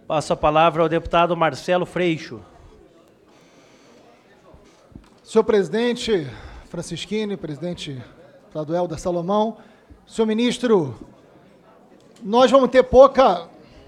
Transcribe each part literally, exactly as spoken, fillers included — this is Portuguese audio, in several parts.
Passo a palavra ao deputado Marcelo Freixo. Senhor presidente Francischini, presidente deputado Helder Salomão, senhor ministro, nós vamos ter pouca...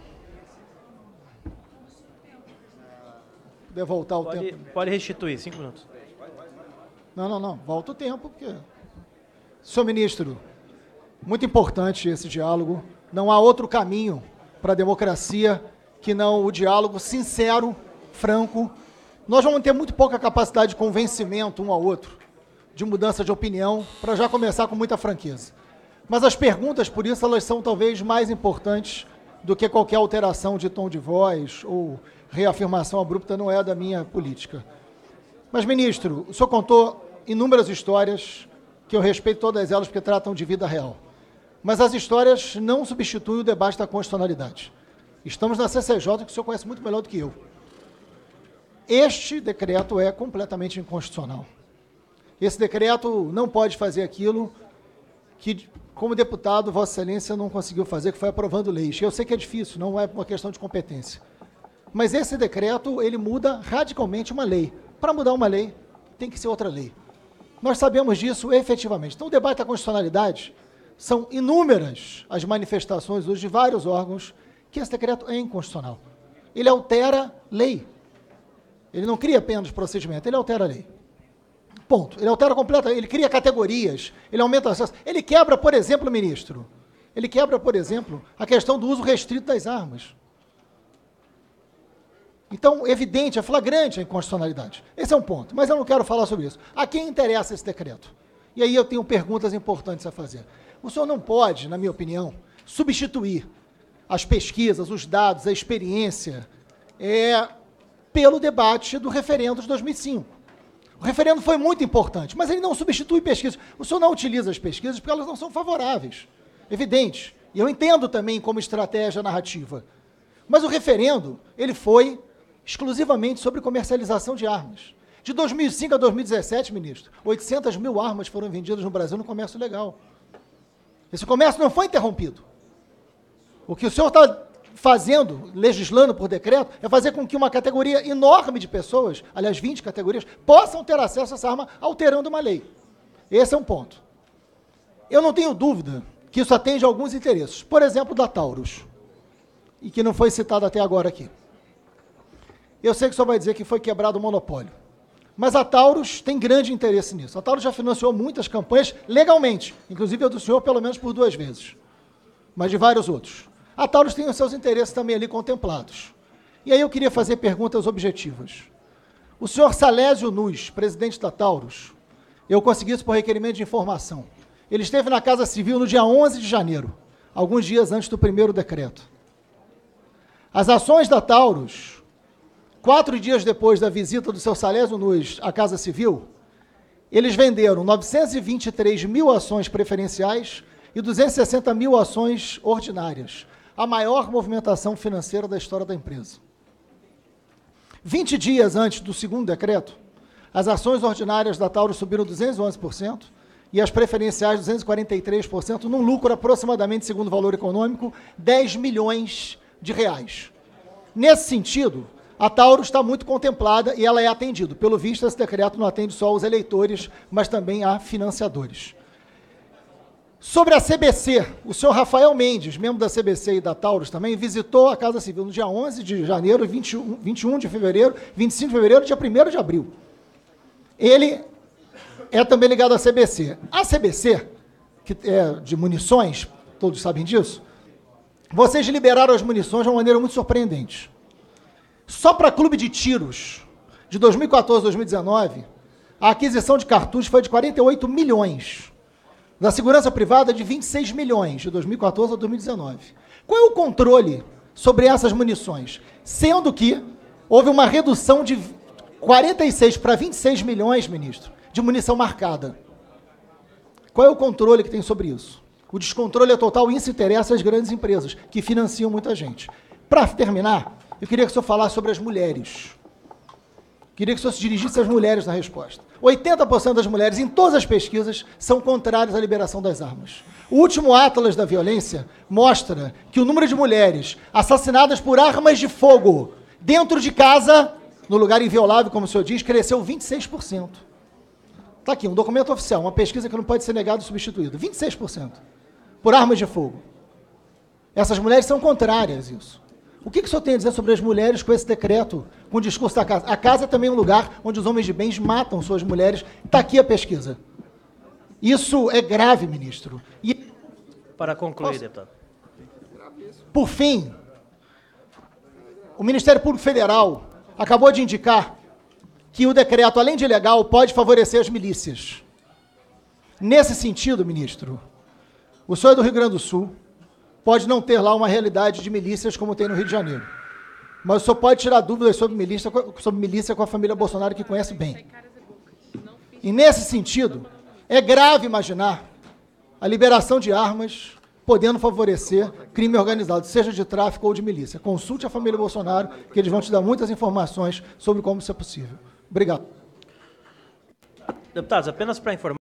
Poder voltar o pode, tempo? Pode restituir, cinco minutos. Não, não, não, volta o tempo, porque... Senhor ministro, muito importante esse diálogo, não há outro caminho para a democracia que não o diálogo sincero, franco. Nós vamos ter muito pouca capacidade de convencimento um ao outro, de mudança de opinião, para já começar com muita franqueza. Mas as perguntas, por isso, elas são talvez mais importantes do que qualquer alteração de tom de voz ou reafirmação abrupta, não é da minha política. Mas, ministro, o senhor contou inúmeras histórias, que eu respeito todas elas porque tratam de vida real. Mas as histórias não substituem o debate da constitucionalidade. Estamos na C C J, que o senhor conhece muito melhor do que eu. Este decreto é completamente inconstitucional. Esse decreto não pode fazer aquilo que, como deputado, Vossa Excelência não conseguiu fazer, que foi aprovando leis. Eu sei que é difícil, não é uma questão de competência. Mas esse decreto, ele muda radicalmente uma lei. Para mudar uma lei, tem que ser outra lei. Nós sabemos disso efetivamente. Então, o debate da constitucionalidade são inúmeras as manifestações hoje de vários órgãos que esse decreto é inconstitucional. Ele altera lei. Ele não cria apenas procedimento, ele altera a lei. Ponto. Ele altera completamente, ele cria categorias, ele aumenta o acesso. Ele quebra, por exemplo, ministro, ele quebra, por exemplo, a questão do uso restrito das armas. Então, evidente, é flagrante a inconstitucionalidade. Esse é um ponto, mas eu não quero falar sobre isso. A quem interessa esse decreto? E aí eu tenho perguntas importantes a fazer. O senhor não pode, na minha opinião, substituir as pesquisas, os dados, a experiência, é, pelo debate do referendo de dois mil e cinco. O referendo foi muito importante, mas ele não substitui pesquisas. O senhor não utiliza as pesquisas porque elas não são favoráveis. Evidente. E eu entendo também como estratégia narrativa. Mas o referendo, ele foi exclusivamente sobre comercialização de armas. De dois mil e cinco a dois mil e dezessete, ministro, oitocentas mil armas foram vendidas no Brasil no comércio legal. Esse comércio não foi interrompido. O que o senhor está fazendo, legislando por decreto, é fazer com que uma categoria enorme de pessoas, aliás, vinte categorias, possam ter acesso a essa arma alterando uma lei. Esse é um ponto. Eu não tenho dúvida que isso atende a alguns interesses. Por exemplo, da Taurus, e que não foi citado até agora aqui. Eu sei que o senhor vai dizer que foi quebrado o monopólio, mas a Taurus tem grande interesse nisso. A Taurus já financiou muitas campanhas legalmente, inclusive a do senhor pelo menos por duas vezes, mas de vários outros. A Taurus tem os seus interesses também ali contemplados. E aí eu queria fazer perguntas objetivas. O senhor Salésio Nuz, presidente da Taurus, eu consegui isso por requerimento de informação. Ele esteve na Casa Civil no dia onze de janeiro, alguns dias antes do primeiro decreto. As ações da Taurus, quatro dias depois da visita do seu Salésio Nuz à Casa Civil, eles venderam novecentas e vinte e três mil ações preferenciais e duzentas e sessenta mil ações ordinárias, a maior movimentação financeira da história da empresa. vinte dias antes do segundo decreto, as ações ordinárias da Taurus subiram duzentos e onze por cento e as preferenciais duzentos e quarenta e três por cento, num lucro aproximadamente, segundo o valor econômico, dez milhões de reais. Nesse sentido, a Taurus está muito contemplada e ela é atendida. Pelo visto, esse decreto não atende só aos eleitores, mas também a financiadores. Sobre a C B C, o senhor Rafael Mendes, membro da C B C e da Taurus também, visitou a Casa Civil no dia onze de janeiro, vinte e um, vinte e um de fevereiro, vinte e cinco de fevereiro e dia primeiro de abril. Ele é também ligado à C B C. A C B C, que é de munições, todos sabem disso, vocês liberaram as munições de uma maneira muito surpreendente. Só para clube de tiros, de dois mil e quatorze a dois mil e dezenove, a aquisição de cartuchos foi de quarenta e oito milhões. Da segurança privada, de vinte e seis milhões, de dois mil e quatorze a dois mil e dezenove. Qual é o controle sobre essas munições? Sendo que houve uma redução de quarenta e seis para vinte e seis milhões, ministro, de munição marcada. Qual é o controle que tem sobre isso? O descontrole é total e isso interessa às grandes empresas, que financiam muita gente. Para terminar, eu queria que o senhor falasse sobre as mulheres. Queria que o senhor se dirigisse às mulheres na resposta. oitenta por cento das mulheres, em todas as pesquisas, são contrárias à liberação das armas. O último Atlas da Violência mostra que o número de mulheres assassinadas por armas de fogo dentro de casa, no lugar inviolável, como o senhor diz, cresceu vinte e seis por cento. Está aqui, um documento oficial, uma pesquisa que não pode ser negada ou substituída. vinte e seis por cento por armas de fogo. Essas mulheres são contrárias a isso. O que, que o senhor tem a dizer sobre as mulheres com esse decreto, com o discurso da casa? A casa é também um lugar onde os homens de bens matam suas mulheres. Está aqui a pesquisa. Isso é grave, ministro. E, Para concluir, Posso? deputado. por fim, o Ministério Público Federal acabou de indicar que o decreto, além de ilegal, pode favorecer as milícias. Nesse sentido, ministro, o senhor é do Rio Grande do Sul, pode não ter lá uma realidade de milícias como tem no Rio de Janeiro. Mas o senhor pode tirar dúvidas sobre milícia, sobre milícia com a família Bolsonaro, que conhece bem. E nesse sentido, é grave imaginar a liberação de armas podendo favorecer crime organizado, seja de tráfico ou de milícia. Consulte a família Bolsonaro, que eles vão te dar muitas informações sobre como isso é possível. Obrigado. Deputados, apenas para informar.